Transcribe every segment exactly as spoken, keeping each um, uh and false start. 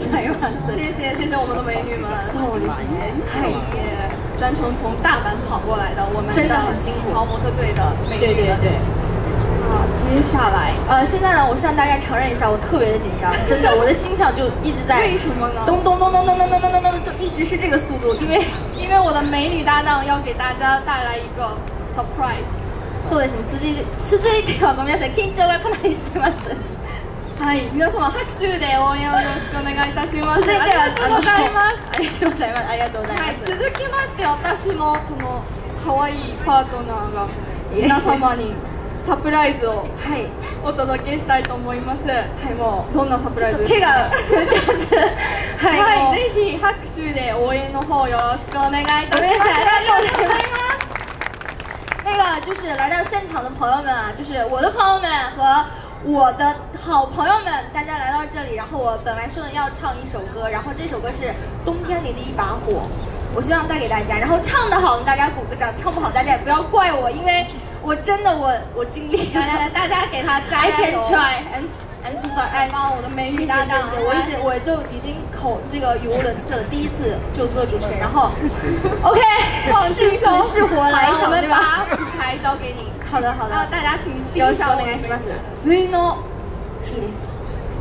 ざいます。 谢谢谢谢我们的美女们。 そうですね。 谢谢专程从大阪跑过来的我们的旗袍模特队的美女们。 对对对。 啊，接下来， 呃，现在呢，我向大家承认一下，我特别的紧张，真的，我的心跳就一直在。 为什么呢？ 咚咚咚咚咚咚咚咚咚咚，就一直是这个速度，因为因为我的美女搭档要给大家带来一个 surprise。 そうですね。続いて続いてはごめんなさい、緊張がかなりしてます。 はい、皆様拍手で応援をよろしくお願いいたします。 続いてはありがとうございます。 ありがとうございます。ありがとうございます。 はい、続きまして私のこの可愛いパートナーが皆様にサプライズをお届けしたいと思います。はい、もうどんなサプライズですか？手が震えてます。はい、はい、ぜひ拍手で応援の方よろしくお願いいたします。ありがとうございます。 那个就是来到现场的朋友们啊，就是我的朋友们和我的好朋友们，大家来到这里，然后我本来说的要唱一首歌，然后这首歌是《冬天里的一把火》，我希望带给大家，然后唱得好大家鼓个掌，唱不好大家也不要怪我，因为我真的我我尽力。 来来来，大家给他加油 ！I can try. I'm I'm so sorry. 帮我的美女搭档， 谢谢谢谢，我一直我就已经口这个语无伦次了，第一次就做主持人，然后 OK， 是死是活来一场，对吧？ 把舞台交给你。 好的好的， 大家请欣赏我们冬の日です。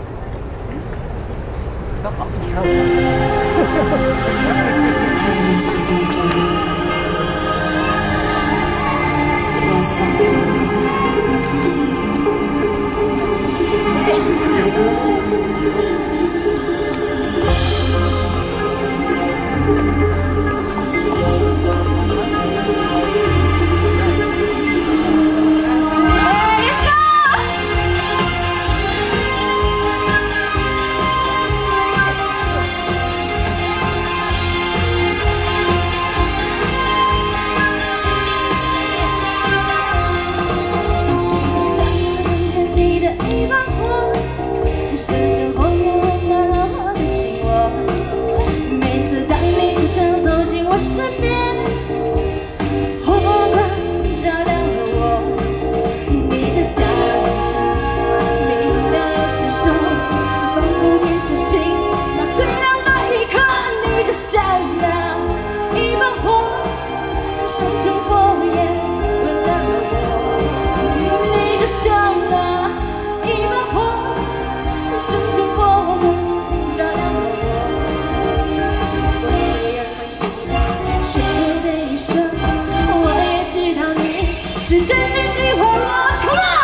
是真心喜欢我 ，Come on！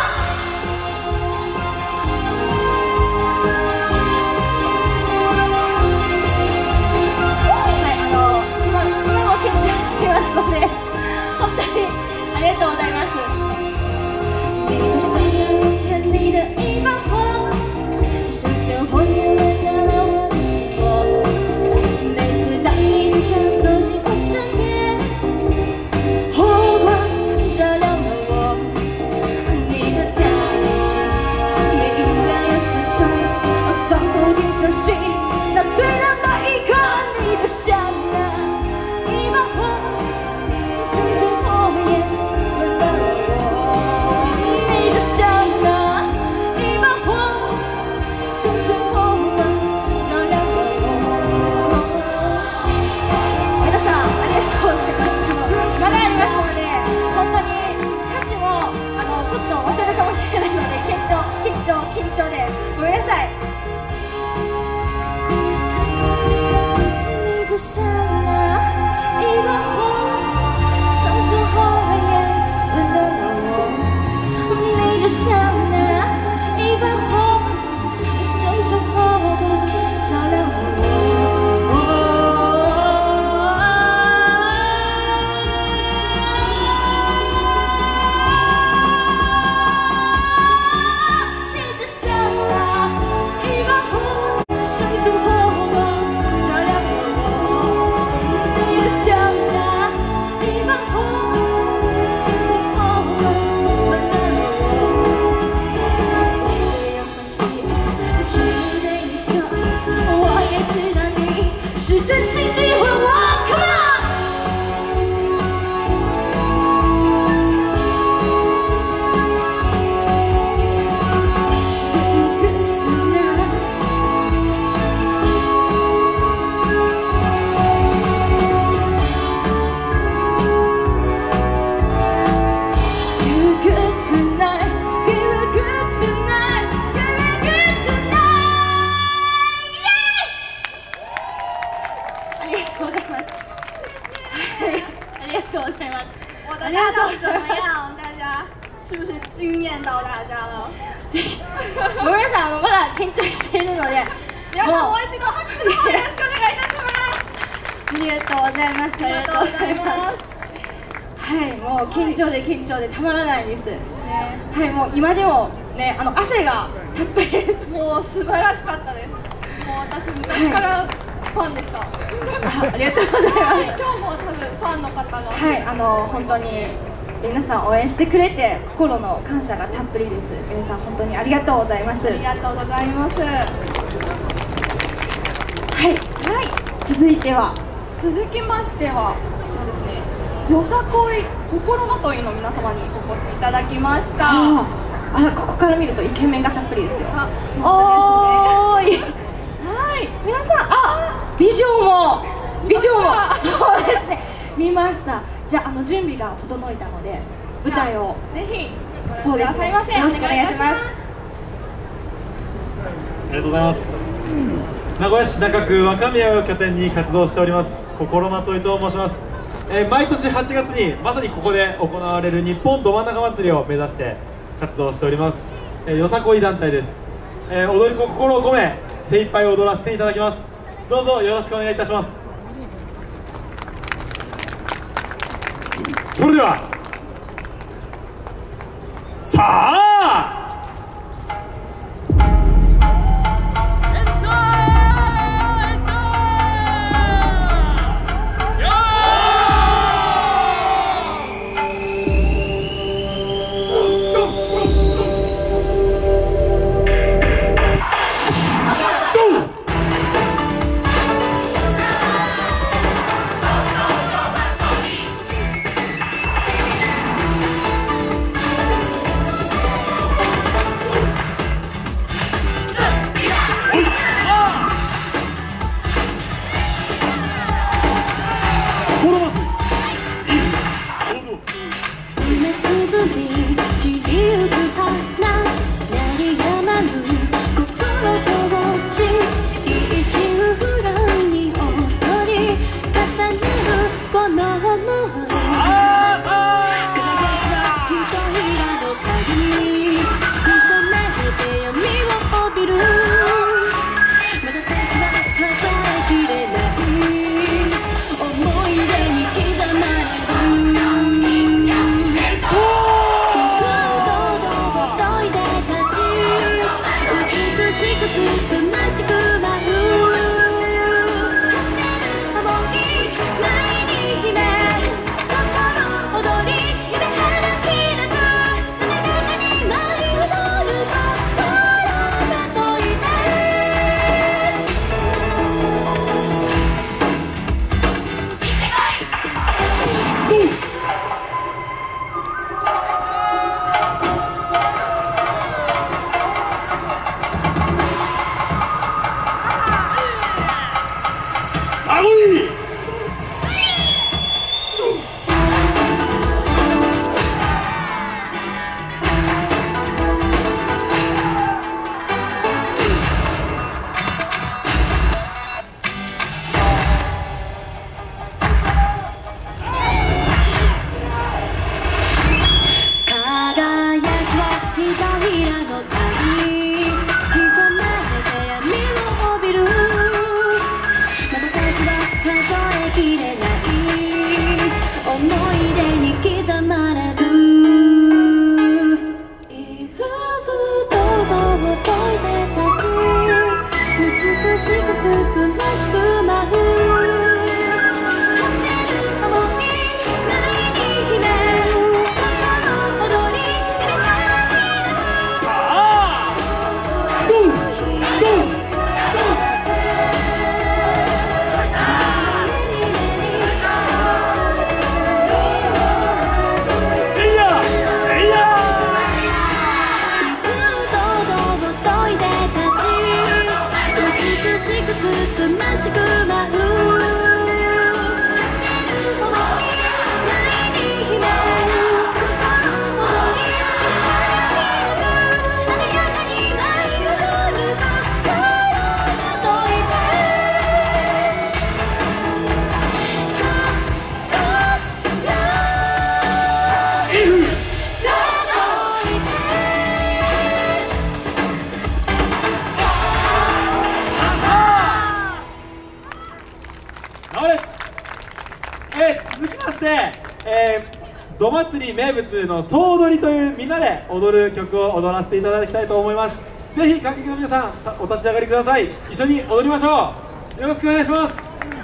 はい、あの今今も緊張していますので、本当にありがとうございます。 你就像冬天里的一把火，像像火焰温暖了我的心窝。每次当你坚强走进我身边，火光照亮了我，你的大眼睛明亮又闪烁，仿佛点上心那最亮的一刻。你就像那一把火，像像火焰温暖了我。你就像那一把火，像像火光照亮了我。 皆さんありがとうございます。まだありますので、本当に歌詞もあのちょっと忘れるかもしれないので、緊張緊張緊張でごめんなさい。 你就像那一把火，像像火焰温暖了我。你就像那一把火，像像火光照亮了我。你就像那一把火，像像火光照亮了我。你就像那一把火，像像火光温暖了我。虽然欢喜，却不对你说，我也知道你是真心喜欢我。Come on！Good tonight。 惊艳到大家了。 ごめんなさい、あのまだ緊張しているので、 皆さんもう一度拍手の方よろしくお願いいたします。 ありがとうございます。 ありがとうございます。 はい、もう緊張で緊張でたまらないです。 ね、 はい、もう今でもね、あの汗がたっぷりです。 もう素晴らしかったです。もう私昔からファンでした。 あ、ありがとうございます。 今日も多分ファンの方が。 はい、あの本当に皆さん応援してくれて心の感謝がたっぷりです。皆さん本当にありがとうございます。 ありがとうございます。はい、はい、続いては続きましてはこちらですね。よさこい心まといの皆様にお越しいただきました。 ああ、ここから見るとイケメンがたっぷりですよ。 あ、 おーい。 はい、 皆さん、あ、ビジョンもビジョンもそうですね、見ました。じゃあ、あの準備が整えたので舞台をぜひそうですね、よろしくお願いします。 ありがとうございます。名古屋市中区若宮を拠点に活動しております心まといと申します。えー、毎年はちがつにまさにここで行われる日本ど真ん中祭りを目指して活動しております。えー、よさこい団体です。えー、踊り子心を込め精一杯踊らせていただきます。どうぞよろしくお願いいたします。それではさあしして、えー、ど祭り名物の総踊りというみんなで踊る曲を踊らせていただきたいと思います。ぜひ観客の皆さんお立ち上がりください。一緒に踊りましょう。よろしくお願いします。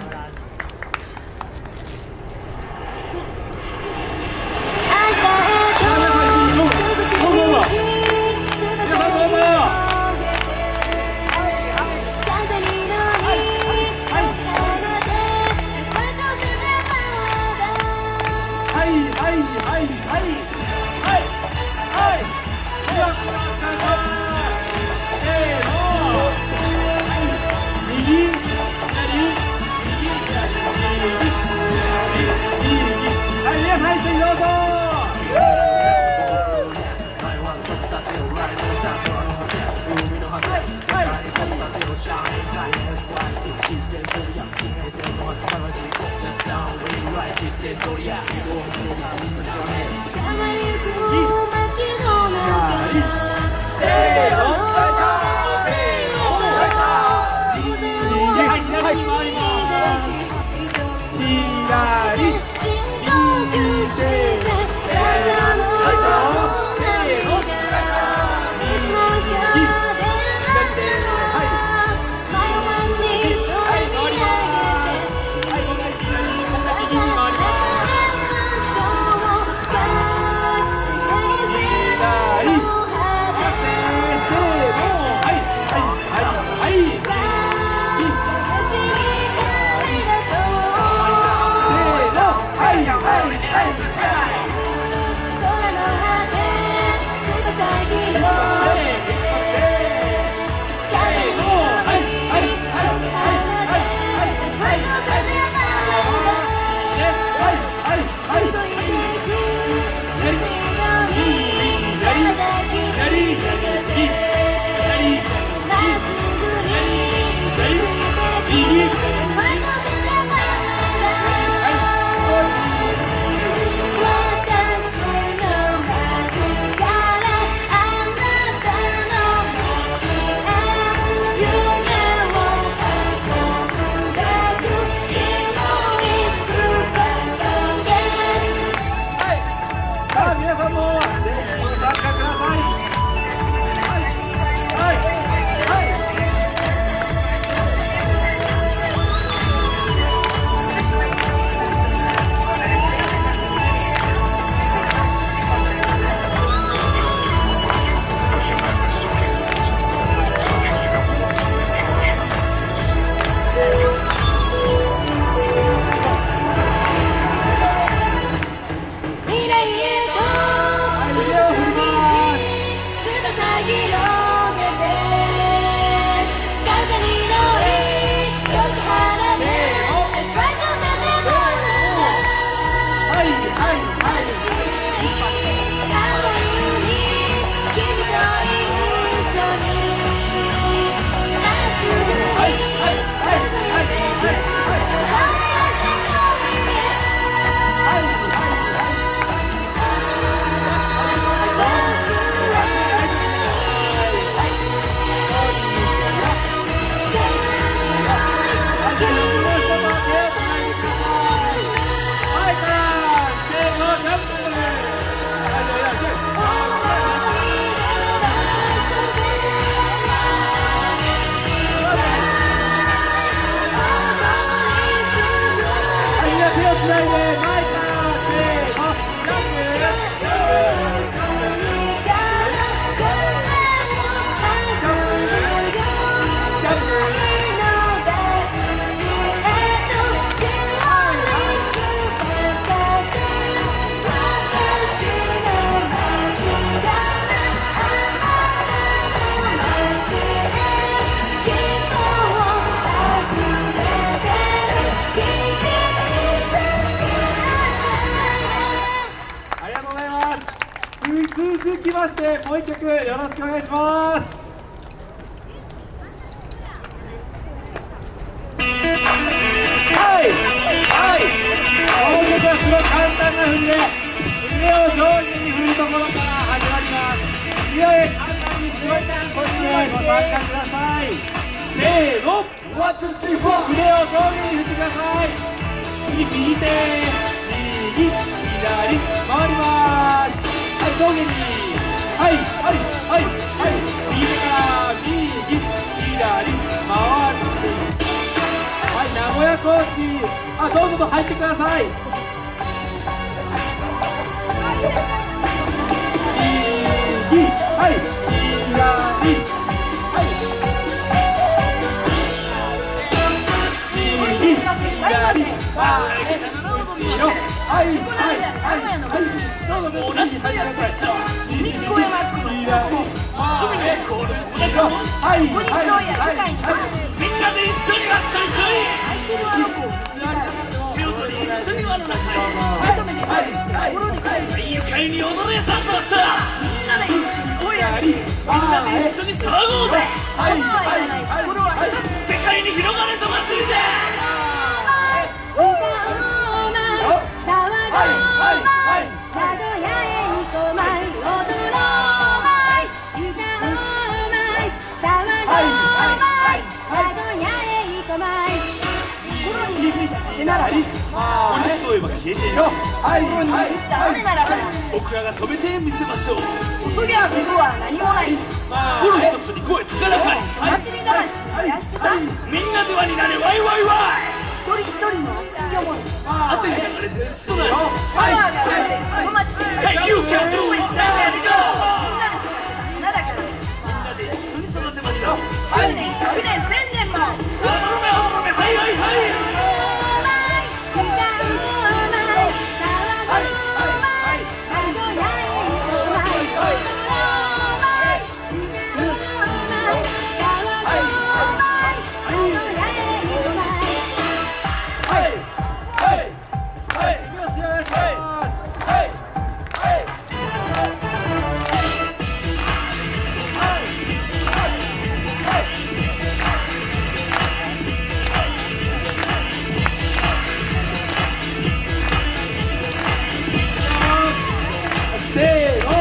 続きましてもう一曲よろしくお願いします。はいはい、この曲はすごい簡単な振りで腕を上手に振るところから始まります。いやいや簡単にすごいこっちでご参加ください。せーの、腕を上下に振ってください。次右手右右左回ります。はい、上下にはいはいはいはい、右手から右左回る。はい、名古屋コーチ、あ、どうぞと入ってください。右はい左はい右左前後ろはいはいはいはい、どうぞどうぞ右入ってください。右左前後ろはいはいはいはい、みんなで一緒にワッショイショイ、手を取り一緒に輪の中へ、はいはいはい、愉快に踊れサンドスター、みんなで一緒に声上げて、みんなで一緒に騒ごうぜ。はいはいはいはい、世界に広がれと祭りで歌おうまい騒ごうまい名古屋へ行こうまい踊ろうまい歌おうまい騒ごうまい名古屋へ行こうまいせなら鬼といえば消えてよ。はいはい雨ならば僕らが止めてみせましょう。 そりゃここは何もない。 心一つに声高らかに、 祭り魂を燃やしてさ、 みんなで輪になれワイワイワイ、 一人一人の熱い思い、 汗に流れて土となる。 パワーが生まれてこの街で Hey, you can do it! Now we go! みんなで育てた花だから、 みんなで一緒に育てましょう。 じゅうねん、ひゃくねん、せんねんも踊め踊め、はいはいはい。 歌おうまい騒ごうまい名古屋へ行こうまい踊ろうまい歌おうまい騒ごうまい名古屋へ行こうまいはいはいはい、いきますよ、お願いします。はいはいせーの、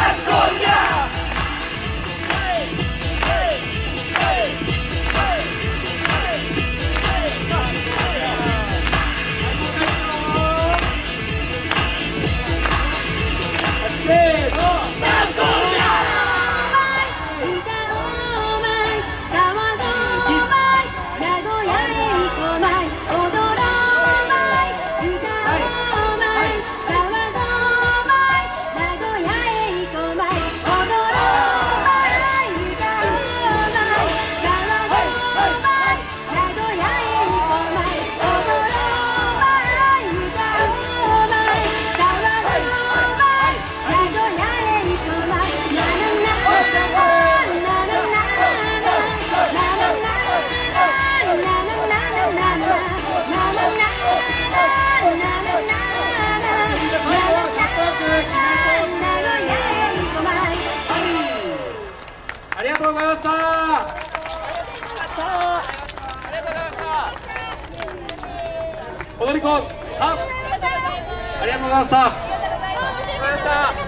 ありがとうございました。踊り子さん、ありがとうございました。